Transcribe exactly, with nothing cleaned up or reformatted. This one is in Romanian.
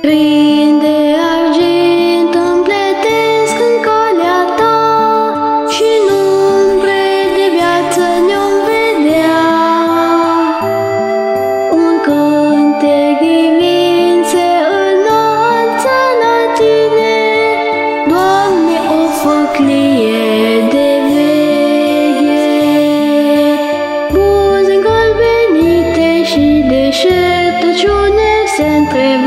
Prin de argint împletesc în calea ta și în umbre de viață ne-om vedea. Un cântec divin se înalță la tine, Doamne, o făclie de veghe. Buze îngălbenite și deșertăciune se întrevăd,